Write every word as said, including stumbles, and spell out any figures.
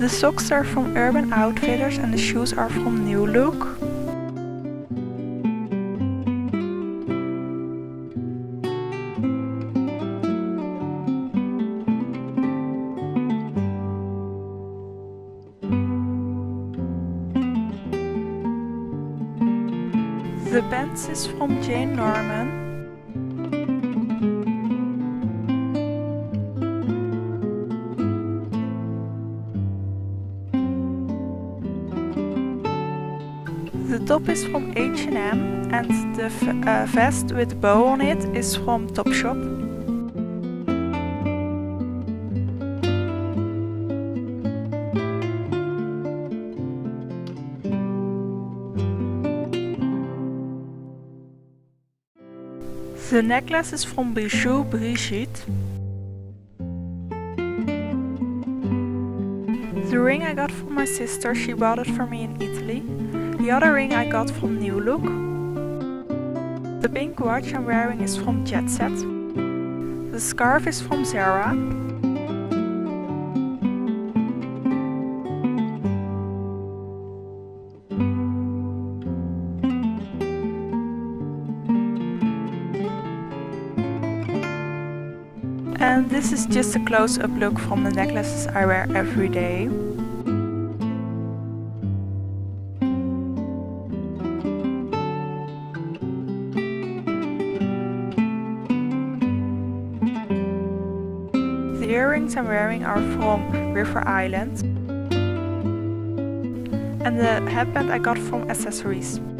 The socks are from Urban Outfitters and the shoes are from New Look. The pants is from Jane Norman. The top is from H and M and the uh, vest with bow on it is from Topshop. The necklace is from Bijou Brigitte. The ring I got from my sister, she bought it for me in Italy. The other ring I got from New Look. The pink watch I'm wearing is from Jet Set. The scarf is from Zara. And this is just a close-up look from the necklaces I wear every day. The earrings I'm wearing are from River Island. And the headband I got from Accessories.